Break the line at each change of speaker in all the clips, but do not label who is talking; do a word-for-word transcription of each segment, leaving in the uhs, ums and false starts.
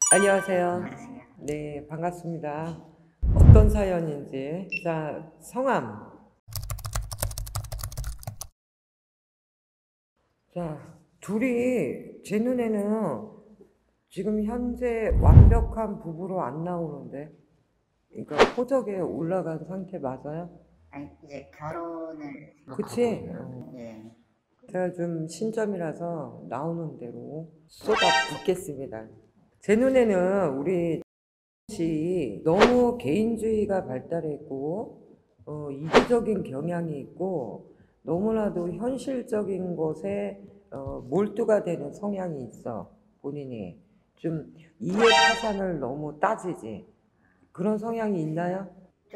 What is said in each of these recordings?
안녕하세요.
안녕하세요.
네, 반갑습니다. 어떤 사연인지. 자, 성함. 자, 둘이 제 눈에는 지금 현재 완벽한 부부로 안 나오는데. 그러니까 호적에 올라간 상태 맞아요?
아니, 이제 결혼을
그치?
생각하고,
어,
예,
제가 좀 신점이라서 나오는 대로 쏟아 붓겠습니다. 제 눈에는 우리 씨 너무 개인주의가 발달했고 어, 이기적인 경향이 있고 너무나도 현실적인 것에 어, 몰두가 되는 성향이 있어. 본인이 좀 이해 타산을 너무 따지지. 그런 성향이 있나요?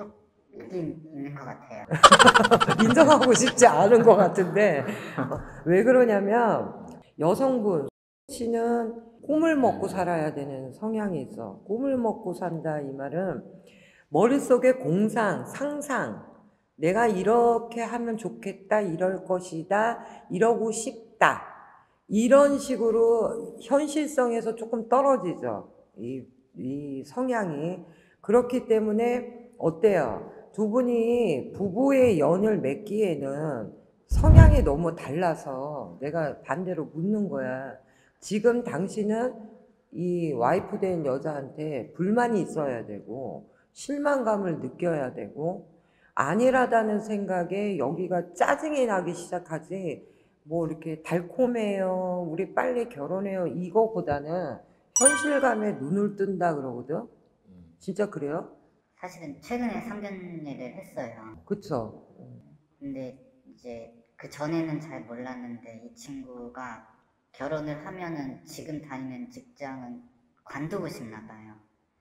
조금 있는 것 같아요.
인정하고 싶지 않은 것 같은데 어, 왜 그러냐면 여성분 씨는 꿈을 먹고 살아야 되는 성향이 있어. 꿈을 먹고 산다 이 말은 머릿속에 공상, 상상, 내가 이렇게 하면 좋겠다, 이럴 것이다, 이러고 싶다. 이런 식으로 현실성에서 조금 떨어지죠. 이, 이 성향이. 그렇기 때문에 어때요? 두 분이 부부의 연을 맺기에는 성향이 너무 달라서 내가 반대로 묻는 거야. 지금 당신은 이 와이프 된 여자한테 불만이 있어야 되고, 실망감을 느껴야 되고, 안일하다는 생각에 여기가 짜증이 나기 시작하지, 뭐 이렇게 달콤해요, 우리 빨리 결혼해요, 이거보다는 현실감에 눈을 뜬다 그러거든? 진짜 그래요?
사실은 최근에 상견례를 했어요.
그쵸?
근데 이제 그 전에는 잘 몰랐는데 이 친구가 결혼을 하면은 지금 다니는 직장은 관두고 싶나 봐요.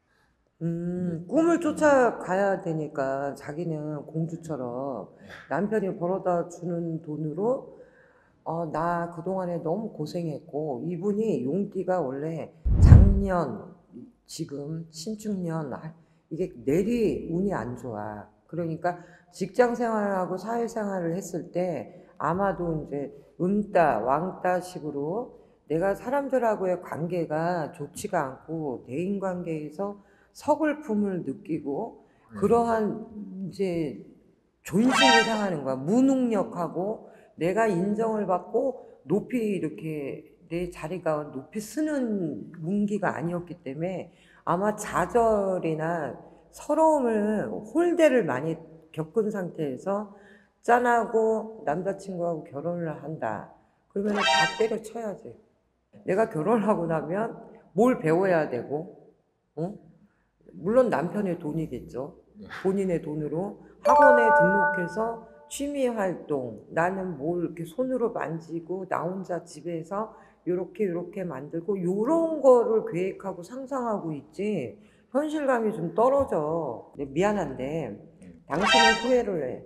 음, 꿈을 쫓아가야 되니까 자기는 공주처럼 남편이 벌어다 주는 돈으로 어, 나 그동안에 너무 고생했고, 이분이 용띠가 원래 작년, 지금 신축년, 아, 이게 내리 운이 안 좋아. 그러니까 직장 생활하고 사회 생활을 했을 때 아마도 이제 은따, 왕따식으로 내가 사람들하고의 관계가 좋지가 않고 대인 관계에서 서글픔을 느끼고 그러한 이제 존심이 상하는 거야. 무능력하고 내가 인정을 받고 높이 이렇게 내 자리가 높이 쓰는 문기가 아니었기 때문에 아마 좌절이나 서러움을 홀대를 많이 겪은 상태에서 짠하고 남자친구하고 결혼을 한다. 그러면 다 때려쳐야지. 내가 결혼을 하고 나면 뭘 배워야 되고, 어? 물론 남편의 돈이겠죠. 본인의 돈으로 학원에 등록해서 취미 활동, 나는 뭘 이렇게 손으로 만지고 나 혼자 집에서 요렇게 요렇게 만들고 요런 거를 계획하고 상상하고 있지. 현실감이 좀 떨어져. 근데 미안한데 당신은 후회를 해.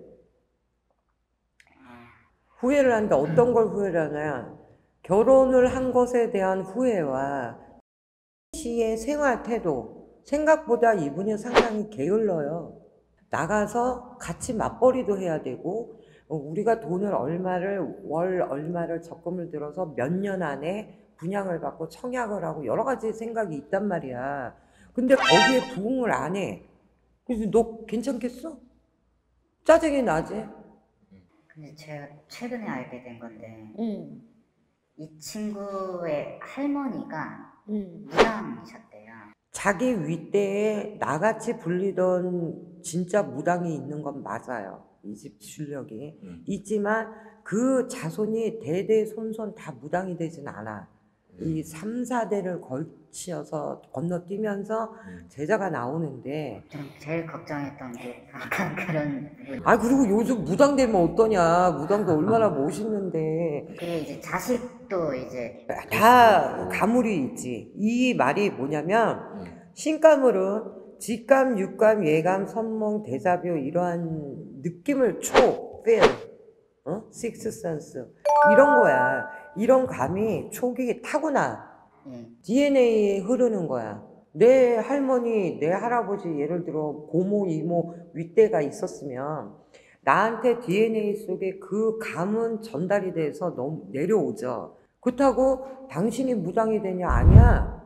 후회를 하는데 어떤 걸 후회를 하냐? 결혼을 한 것에 대한 후회와 씨의 생활 태도, 생각보다 이분이 상당히 게을러요. 나가서 같이 맞벌이도 해야 되고, 어, 우리가 돈을 얼마를, 월 얼마를 적금을 들어서 몇 년 안에 분양을 받고 청약을 하고 여러 가지 생각이 있단 말이야. 근데 거기에 부응을 안 해. 그래서 너 괜찮겠어? 짜증이 나지?
근데 제가 최근에 알게 된 건데
응,
이 친구의 할머니가
응.
무당이셨대요.
자기 윗대에 나같이 불리던 진짜 무당이 있는 건 맞아요. 이 집 실력이.
음.
있지만 그 자손이 대대손손 다 무당이 되진 않아. 이 삼, 사 대를 걸치어서 건너뛰면서
음.
제자가 나오는데
좀 제일 걱정했던 게 약간 그런 부분.
아 그리고 요즘 무당 되면 어떠냐. 무당도 얼마나 멋있는데
그게 이제 자식도 이제
다 가물이 있지. 이 말이 뭐냐면
음.
신가물은 직감, 육감, 예감, 선몽, 대자뷰 이러한 느낌을 초, feel, 어? sixth sense 이런 거야. 이런 감이 촉이 타고나.
예,
디엔에이에 흐르는 거야. 내 할머니, 내 할아버지 예를 들어 고모, 이모, 윗대가 있었으면 나한테 디엔에이 속에 그 감은 전달이 돼서 너무 내려오죠. 그렇다고 당신이 무당이 되냐? 아니야.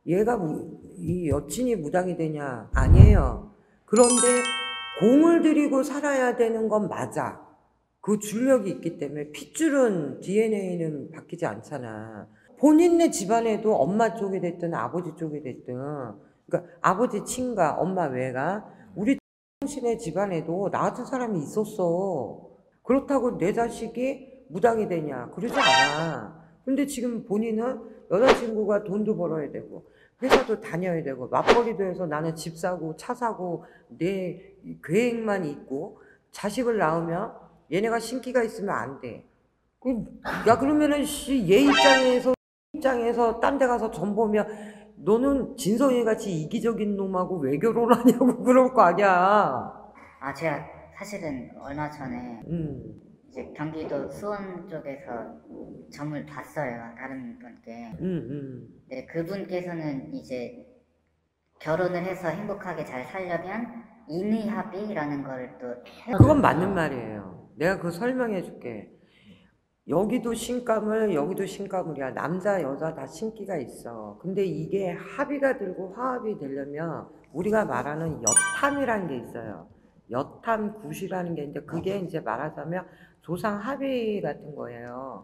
얘가 무, 이 여친이 무당이 되냐? 아니에요. 그런데 공을 들이고 살아야 되는 건 맞아. 그 줄력이 있기 때문에. 핏줄은 디엔에이는 바뀌지 않잖아. 본인네 집안에도 엄마 쪽이 됐든 아버지 쪽이 됐든, 그러니까 아버지 친가, 엄마 외가, 우리 당신의 집안에도 나 같은 사람이 있었어. 그렇다고 내 자식이 무당이 되냐? 그러지 않아. 근데 지금 본인은 여자친구가 돈도 벌어야 되고 회사도 다녀야 되고 맞벌이도 해서 나는 집 사고 차 사고 내 계획만 있고 자식을 낳으면 얘네가 신기가 있으면 안 돼. 야 그러면은 씨, 얘 입장에서 입장에서 딴 데 가서 전 보면 너는 진성이 같이 이기적인 놈하고 왜 결혼하냐고 그럴 거 아니야.
아, 제가 사실은 얼마 전에
음,
이제 경기도 수원 쪽에서 점을 봤어요. 다른 분께.
음, 음.
네, 그분께서는 이제 결혼을 해서 행복하게 잘 살려면 인의합의라는 걸 또
그건 맞는 말이에요. 내가 그거 설명해 줄게. 여기도 신가물, 여기도 신가물이야. 남자, 여자 다 신기가 있어. 근데 이게 합의가 들고 화합이 되려면 우리가 말하는 여탐이라는 게 있어요. 여탐 굿이라는 게 있는데 그게 이제 말하자면 조상 합의 같은 거예요.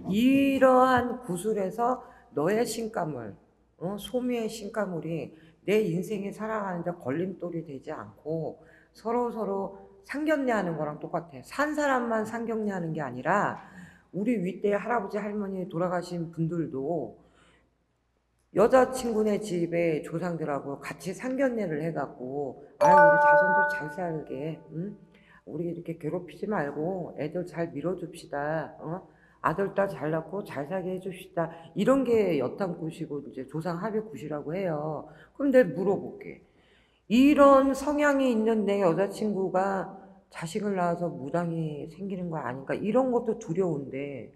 이러한 구슬에서 너의 신가물, 어? 소미의 신가물이 내 인생에 살아가는데 걸림돌이 되지 않고 서로 서로 상견례 하는 거랑 똑같아. 산 사람만 상견례 하는 게 아니라 우리 윗대 할아버지 할머니 돌아가신 분들도 여자친구네 집에 조상들하고 같이 상견례를 해갖고 아유 우리 자손들 잘 살게 응? 우리 이렇게 괴롭히지 말고 애들 잘 밀어줍시다 어? 아들 딸 잘 낳고 잘 살게 해줍시다 이런 게 여탐굿이고 이제 조상 합의굿이라고 해요. 그럼 내가 물어볼게. 이런 성향이 있는 내 여자친구가 자식을 낳아서 무당이 생기는 거 아닌가 이런 것도 두려운데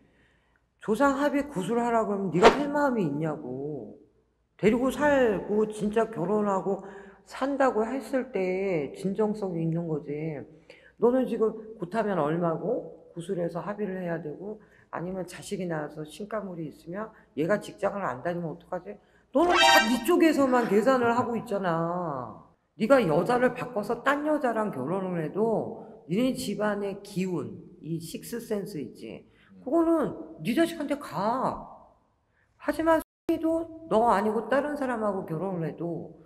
조상 합의 구술하라 그러면 네가 할 마음이 있냐고. 데리고 살고 진짜 결혼하고 산다고 했을 때 진정성이 있는 거지. 너는 지금 굿하면 얼마고 구술해서 합의를 해야 되고 아니면 자식이 낳아서 신가물이 있으면 얘가 직장을 안 다니면 어떡하지? 너는 다 네 쪽에서만 계산을 하고 있잖아. 네가 여자를 바꿔서 딴 여자랑 결혼을 해도 니네 집안의 기운, 이 식스센스 있지. 그거는 네 자식한테 가. 하지만 수미도 너 아니고 다른 사람하고 결혼을 해도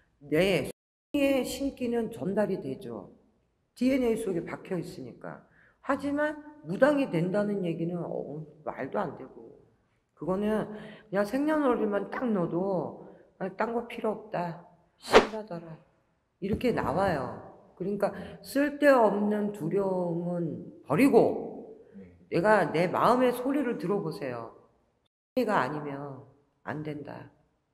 내 수미의 신기는 전달이 되죠. 디엔에이 속에 박혀 있으니까. 하지만 무당이 된다는 얘기는 어, 말도 안 되고. 그거는 그냥 생년월일만 딱 넣어도 딴 거 필요 없다. 신라더라. 이렇게 나와요. 그러니까 쓸데없는 두려움은 버리고 내가 내 마음의 소리를 들어보세요. 가 아니면 안 된다.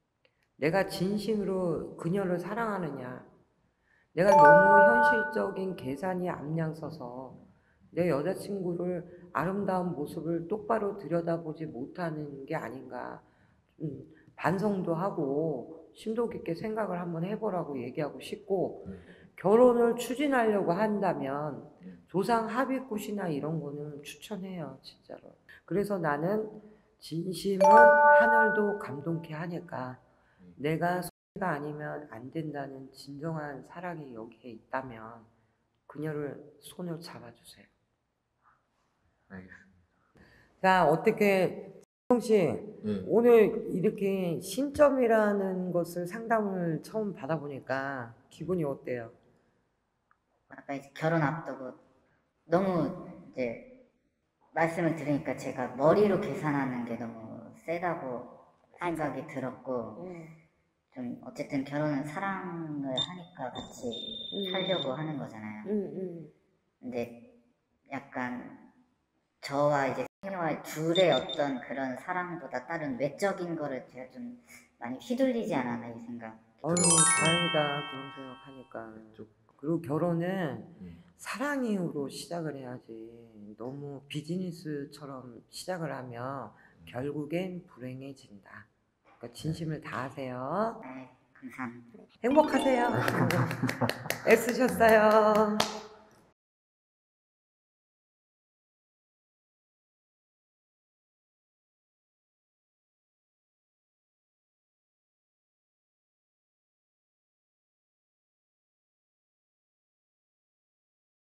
내가 진심으로 그녀를 사랑하느냐. 내가 너무 현실적인 계산이 앞장서서 내 여자친구를 아름다운 모습을 똑바로 들여다보지 못하는 게 아닌가. 음, 반성도 하고 심도 깊게 생각을 한번 해보라고 얘기하고 싶고 결혼을 추진하려고 한다면 조상 합의굿이나 이런 거는 추천해요. 진짜로. 그래서 나는 진심은 하늘도 감동케 하니까 내가 소리가 아니면 안 된다는 진정한 사랑이 여기에 있다면 그녀를 손을 잡아주세요.
알겠습니다.
자, 어떻게 성 씨,
네.
오늘 이렇게 신점이라는 것을 상담을 처음 받아보니까 기분이 어때요?
아까 이제 결혼 앞두고 너무 이제 말씀을 들으니까 제가 머리로 계산하는 게 너무 세다고 생각이 들었고 좀 어쨌든 결혼은 사랑을 하니까 같이
음.
살려고 하는 거잖아요.
음, 음.
근데 약간 저와 이제 생애와 둘의 어떤 그런 사랑보다 다른 외적인 거를 제가 좀 많이 휘둘리지 않았나 이 생각.
어휴, 다행이다. 그런 생각하니까. 그리고 결혼은
음.
사랑으로 시작을 해야지. 너무 비즈니스처럼 시작을 하면 결국엔 불행해진다. 그러니까 진심을 다하세요.
네, 감사합니다.
행복하세요. 애쓰셨어요.